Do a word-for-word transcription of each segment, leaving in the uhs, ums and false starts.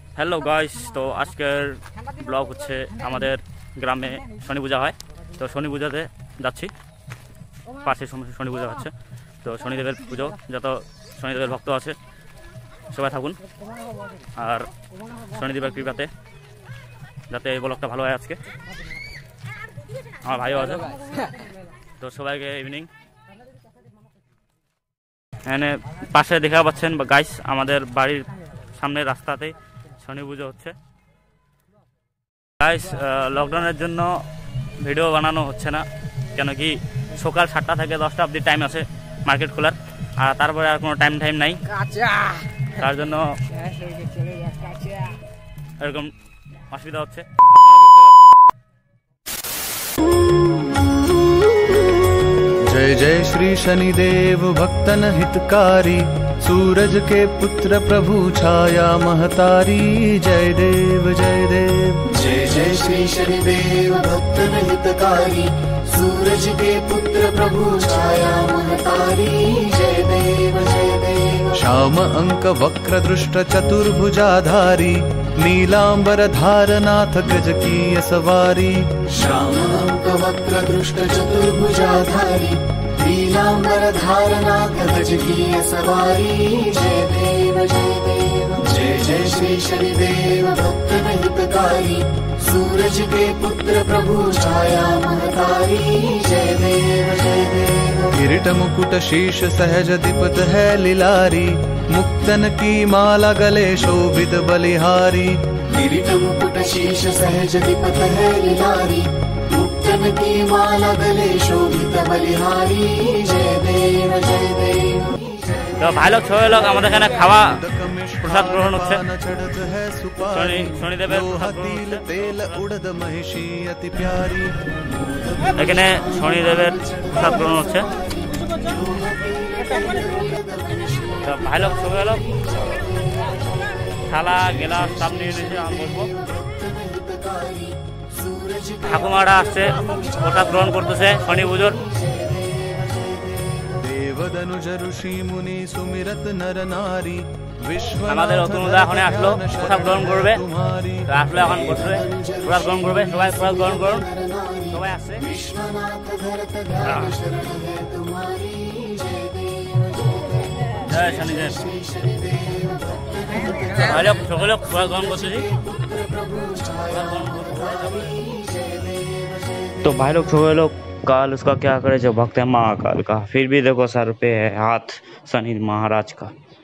Hello guys, তো আজকের blog হচ্ছে আমাদের গ্রামে শনি পূজা হয়। তো শনি পূজাতে যাচ্ছি, পাশে শনি পূজা হচ্ছে। তো শনিদেবের পুজো, যত শনিদেবের ভক্ত আছে সবাই থাকুন, আর শনিদেবের কৃপাতে যাতে এই ব্লগটা ভালো হয়। আজকে আমার ভাইও আছে, তো সবাইকে ইভিনিং। এখানে পাশে দেখা পাচ্ছেন গাইস, আমাদের বাড়ির সামনের রাস্তাতেই শনি পুজো হচ্ছে। গাইস, লকডাউনের জন্য ভিডিও বানানো হচ্ছে না, কেন কি সকাল সাতটা থেকে দশটা অবধি টাইম আছে মার্কেট খোলার, আর তারপরে আর কোনো টাইম টাইম নাই। তার জন্য এরকম অসুবিধা হচ্ছে। जय जय श्री शनिदेव भक्तन हितकारी, सूरज के पुत्र प्रभु छाया महतारी। जय देव जय देव। जय जय श्री शनिदेव भक्तन हितकारी, सूरज के पुत्र प्रभु छाया महतारी। जय देव जय देव। श्याम अंक वक्र दृष्ट चतुर्भुजाधारी, नीलांबर धारनाथ गज की सवारी। श्याम अंक वक्र दृष्ट चतुर्भुजाधारी, नीलांबर धारनाथ गज की सवारी। जय देव जय देव। जय जय श्री शनिदेव भक्तन हितकारी, सूरज के पुत्र प्रभु छाया महतारी। जय देव जय देव। किरीट मुकुट शीश सहज दीपत है लिलारी, मुक्तन की माला गले शोभित बलिहारी। किरीट मुकुट शीश सहज दीपत है लिलारी, मुक्तन की माला गले शोभित बलिहारी। जय देव जय देव। তো ভাই লোক ছয় লোক আমাদের এখানে খাওয়া প্রসাদ গ্রহণ হচ্ছে। শনিদেবের এখানে শনিদেবের প্রসাদ গ্রহণ হচ্ছে। তো ভাই লোক ছয় লোক থালা গেলাস সব নিয়ে নিয়েছে। আমি বলবো ঠাকুমারা আসছে, প্রসাদ গ্রহণ করতেছে শনি পুজোর। আমাদের অতনুদা এখন আসলো, প্রসাদ গ্রহণ করবে। আসলে এখন বসবে, প্রসাদ গ্রহণ করবে। সবাই প্রসাদ গ্রহণ করুন, সবাই আসছে। জয় শনিদেব। সকলে প্রসাদ গ্রহণ করতেছি। तो भाई लोग छो लोग काल उसका क्या करे जो भक्त है महाकाल का, फिर भी देखो सर पे है हाथ शनि महाराज का।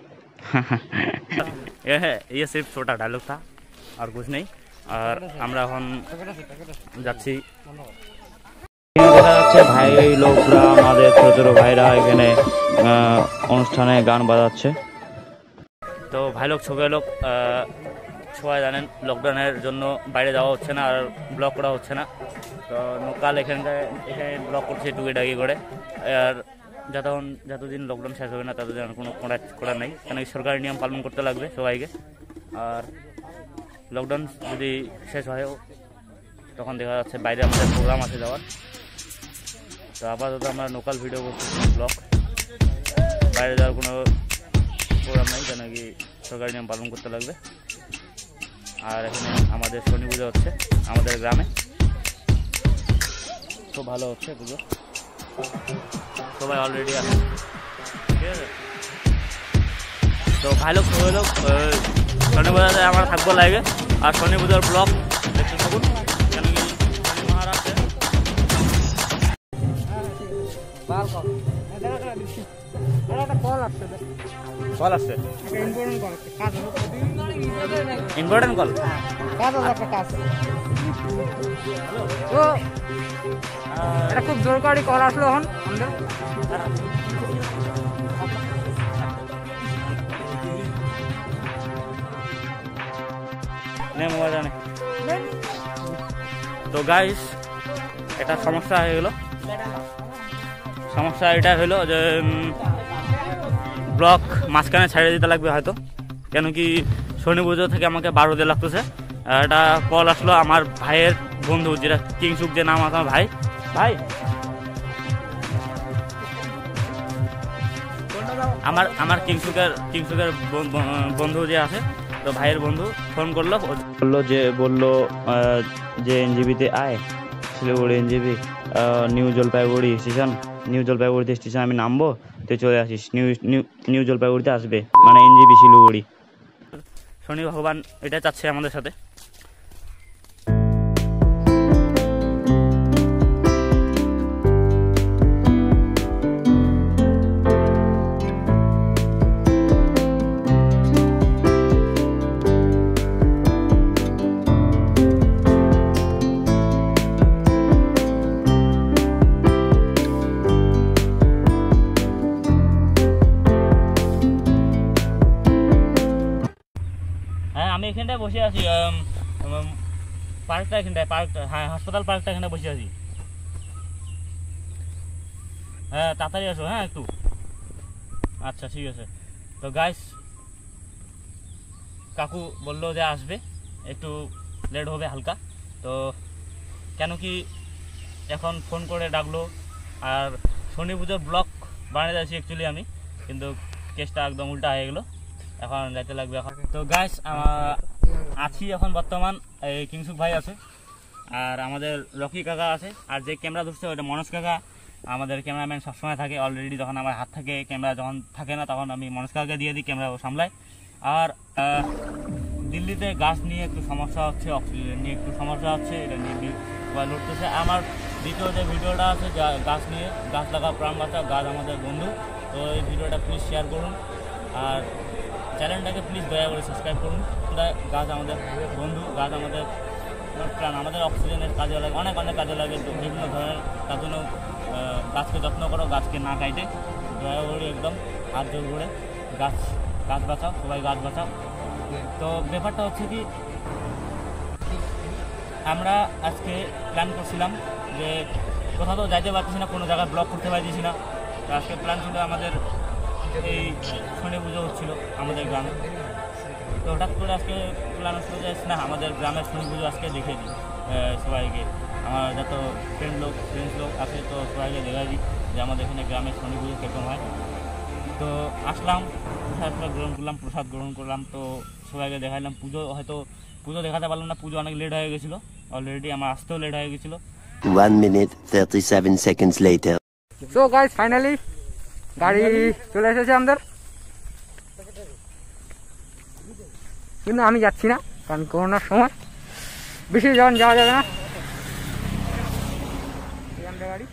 ये है, ये सिर्फ छोटा डायलॉग था और कुछ नहीं। और আমরা এখন যাচ্ছি, দেখা যাচ্ছে ভাই লোকরা, আমাদের ছোট ছোট ভাইরা এখানে অনুষ্ঠানে গান বাজাচ্ছে। তো ভাই লোক ছোট লোক সবাই জানেন লকডাউনের জন্য বাইরে যাওয়া হচ্ছে না, আর ব্লগ করা হচ্ছে না। তো লোকাল এখানকার এখানে ব্লগ করছে টুকিটাকি করে। আর যতক্ষণ যতদিন লকডাউন শেষ হবে না ততদিন কোনো করার নেই, কেন সরকারি নিয়ম পালন করতে লাগবে সবাইকে। আর লকডাউন যদি শেষ হয় তখন দেখা যাচ্ছে বাইরে আমাদের প্রোগ্রাম আছে যাওয়ার। তো আপাতত আমরা লোকাল ভিডিও করতেছি, ব্লগ। বাইরে যাওয়ার কোনো প্রোগ্রাম নেই, কেন কি সরকারি নিয়ম পালন করতে লাগবে। আর এখানে আমাদের শনি পুজো হচ্ছে আমাদের গ্রামে, খুব ভালো হচ্ছে পুজো। সবাই অলরেডি আছে, ঠিক আছে। তো ভাই লোক সবাই লোক শনি পূজাতে আমরা থাকবো লাইভে, আর শনি পুজোর ব্লগ দেখতে থাকুন, কেন কি শনি মহারাজ কল আসছে। Important call. এটা খুব দরকারি কল আসলো এখন আমাদের। তো গাইস, এটা সমস্যা হয়ে গেল। সমস্যা এটা হলো যে ব্লক মাঝখানে ছেড়ে দিতে লাগবে হয়তো, কেন কি শনি পুজো থেকে আমাকে বারো দিয়ে লাগতেছে। এটা কল আসলো আমার ভাইয়ের বন্ধু, যেটা কিংসুক, যে নাম আছে আমার ভাই ভাই আমার আমার কিংসুকের কিংসুকের বন্ধু যে আছে তো ভাইয়ের বন্ধু ফোন করলো, বললো যে বললো যে এনজিবিতে আয়, Siliguri NJP new Jalpaiguri station, new জলপাইগুড়িতে স্টেশন আমি নামবো, তুই চলে আসিস নিউ নিউ নিউ জলপাইগুড়িতে আসবে, মানে এনজিবি শিলিগুড়ি। শনি ভগবান এটা চাচ্ছে আমাদের সাথে। হ্যাঁ আমি এখানটায় বসে আছি, পার্কটা এখানটায়, পার্কটা হ্যাঁ হাসপাতাল পার্কটা এখানে বসে আছি। হ্যাঁ তাড়াতাড়ি আসো, হ্যাঁ একটু, আচ্ছা ঠিক আছে। তো গাইস কাকু বললো যে আসবে, একটু লেট হবে হালকা, তো কেন কি এখন ফোন করে ডাকলো, আর শনি পুজোর ব্লগ বানিয়ে যাচ্ছি অ্যাকচুয়ালি আমি, কিন্তু কেসটা একদম উল্টা হয়ে গেলো, এখন যাইতে লাগবে এখন। তো গাইস আছি এখন বর্তমান, এই কিংসুক ভাই আছে, আর আমাদের রকি কাকা আছে, আর যে ক্যামেরা ধরছে ওটা মনোজ কাকা, আমাদের ক্যামেরাম্যান সবসময় থাকে। অলরেডি যখন আমার হাত থাকে ক্যামেরা যখন থাকে না তখন আমি মনোজ কাকাকে দিয়ে দিই, ক্যামেরা ও সামলায়। আর দিল্লিতে গাছ নিয়ে একটু সমস্যা হচ্ছে, অক্সিজেন নিয়ে একটু সমস্যা হচ্ছে, এটা নিয়ে লড়তেছে। আমার দ্বিতীয় যে ভিডিওটা আছে গাছ নিয়ে, গাছ লাগা প্রাণ বাঁচা, গাছ আমাদের বন্ধু, তো এই ভিডিওটা প্লিজ শেয়ার করুন, আর চ্যানেলটাকে প্লিজ দয়া করে সাবস্ক্রাইব করুন। গাছ আমাদের বন্ধু, গাছ আমাদের প্রাণ, আমাদের অক্সিজেনের কাজে লাগে, অনেক অনেক কাজে লাগে, তো বিভিন্ন ধরনের, তার জন্য গাছকে যত্ন করো, গাছকে না কাটে, দয়া করে একদম হাত জোর করে গাছ গাছ বাঁচাও, সবাই গাছ বাঁচাও। তো ব্যাপারটা হচ্ছে কি, আমরা আজকে প্ল্যান করছিলাম যে কোথাও তো যাইতে পারতেছি না, কোনো জায়গায় ব্লগ করতে পারতেছি না, তো আজকে প্ল্যান ছিল আমাদের এই শনি পুজো হচ্ছিল আমাদের গ্রামে, তো হঠাৎ করে আজকে প্ল্যান হচ্ছিল যে না আমাদের গ্রামের শনি পুজো আজকে দেখে দিই সবাইকে, আমার যত ফ্রেন্ড লোক ফ্রেন্ডস লোক আছে, তো সবাইকে দেখা দিই যে আমাদের এখানে গ্রামের শনি পুজো কেমন হয়। তো আসলাম, প্রসাদ গ্রহণ করলাম, প্রসাদ গ্রহণ করলাম, তো সবাইকে দেখাইলাম। পুজো হয়তো পুজো দেখাতে পারলাম না, পুজো অনেক লেট হয়ে গেছিলো, অলরেডি আমার আসতেও লেট হয়ে গেছিলো। one minute thirty-seven seconds later. So guys finally গাড়ি চলে এসেছে আমাদের, কিন্তু আমি যাচ্ছি না, কারণ করোনার সময় বেশি যখন যাওয়া যাবে না। গাড়ি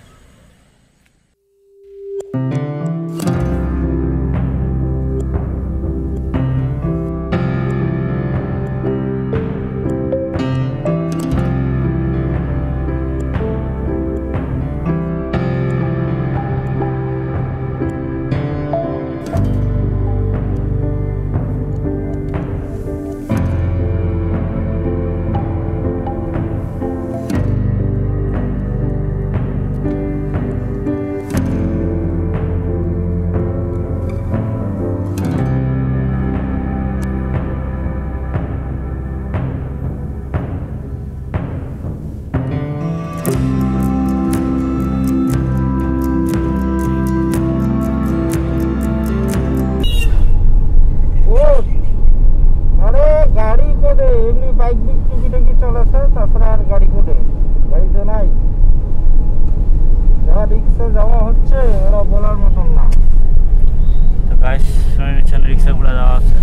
রিক্সাগুলো যাওয়া আছে,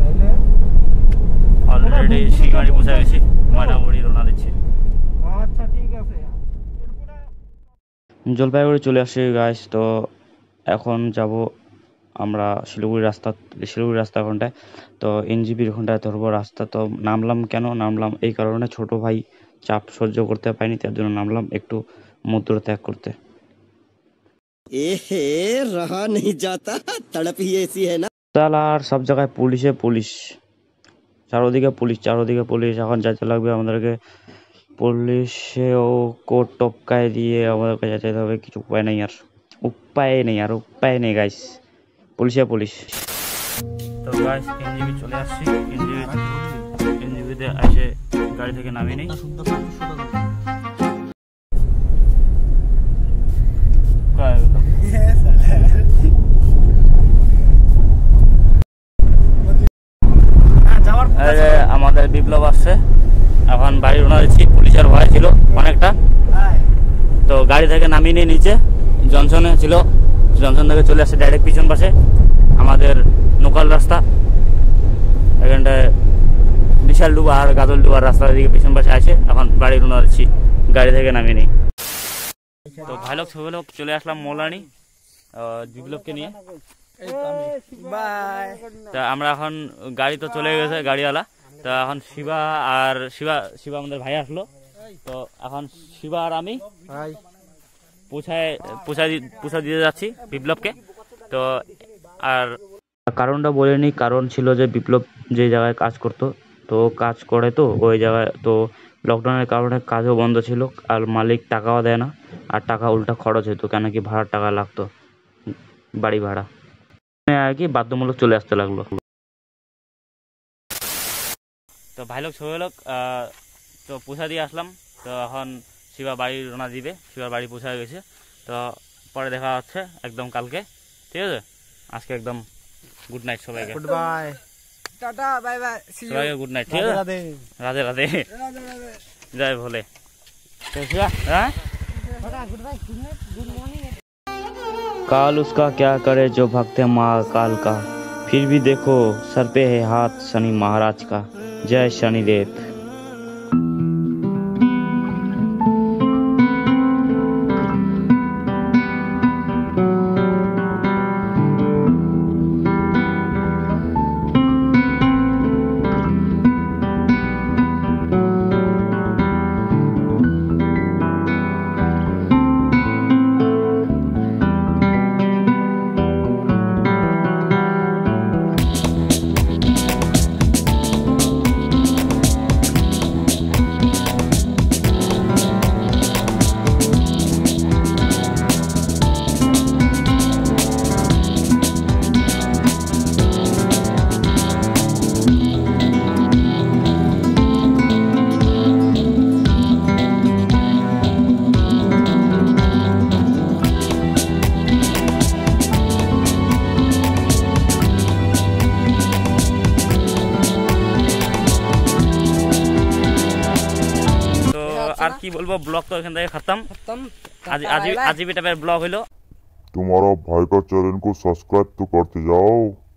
অলরেডি শিকারি পৌঁছে গেছি, ময়নামুড়ি রওনা দিচ্ছি। আচ্ছা ঠিক আছে, জলপাইগুড়ি চলে আসছি গাইস। তো এখন যাব আমরা শিলিগুড়ি রাস্তা, শিলিগুড়ি রাস্তা ওখানটায়, তো এনজিপির ওখানটায় ধরবো রাস্তা। তো নামলাম কেন নামলাম এই কারণে, ছোট ভাই চাপ সহ্য করতে পারিনি, তার জন্য নামলাম একটু মূত্র ত্যাগ করতে। এহে রহা नहीं जाता, तड़प ही ऐसी है ना। আর সব জায়গায় পুলিশে পুলিশ, চারোদিকে পুলিশ, চারোদিকে পুলিশ। এখন যাইতে লাগবে আমাদেরকে পুলিশে ও কোট টপকায় দিয়ে আমাদেরকে যেতে হবে, কিছু উপায় নেই, আর উপায় নেই, আর উপায় নেই গাইস, পুলিশে পুলিশ। তো গাইস এনজিবি চলে আসছি, এনজিবি এনজিবিতে এসে গাড়ি থেকে নামিয়ে নেই। আমাদের বিপ্লব আসছে, এখন বাড়ি রওনা দিচ্ছি। পুলিশের ভয় ছিল অনেকটা, তো গাড়ি থেকে নামিয়ে নিয়ে নিচে জনসনে ছিল, জনসন থেকে চলে আসছে ডাইরেক্ট পিছন পাশে আমাদের লোকাল রাস্তা। এখানটায় বিশাল ডুবা আর গাদল ডুবার রাস্তার দিকে পিছন পাশে আসে, এখন বাড়ি রওনা দিচ্ছি গাড়ি থেকে নামিয়ে নিই। তো ভাই লোক ছবি লোক চলে আসলাম মৌলানি বিপ্লবকে নিয়ে। তা আমরা এখন গাড়ি তো চলে গেছে গাড়িওয়ালা, তো এখন শিবা আর শিবা শিবা আমাদের ভাই আসলো, তো এখন শিবা আর আমি পৌঁছায় পৌঁছায় পৌঁছা দিতে যাচ্ছি বিপ্লবকে। তো আর কারণটা বলে নিই, কারণ ছিল যে বিপ্লব যে জায়গায় কাজ করতো, তো কাজ করে তো ওই জায়গায়, তো লকডাউনের কারণে কাজও বন্ধ ছিল, আর মালিক টাকাও দেয় না, আর টাকা উল্টা খরচ হতো, কেন কি ভাড়ার টাকা লাগতো, বাড়ি ভাড়া আর কি, বাধ্যমূলক চলে আসতে লাগলো। তো ভাই লোক ছবি লোক তো পৌঁছা দিয়ে আসলাম, তো এখন শিবা বাড়ি রওনা দিবে, শিবার বাড়ি পৌঁছা গেছে। তো পরে দেখা হচ্ছে একদম কালকে, ঠিক আছে? আজকে একদম গুড নাইট সবাইকে, good bye, tata bye bye, সবাইকে গুড নাইট, ঠিক আছে? রাধে রাধে, জয় ভোলে। হ্যাঁ, काल उसका क्या करे जो भक्ते महाकाल का, फिर भी देखो सर पे है हाथ शनि महाराज का। जय शनिदेव। আর কি বলবো, ব্লগ তো এখান থেকে খতম। आज आज अजीब टाइप ब्लॉग हलो। तुम्हारा भाई का चैनल को सब्सक्राइब तो करते जाओ।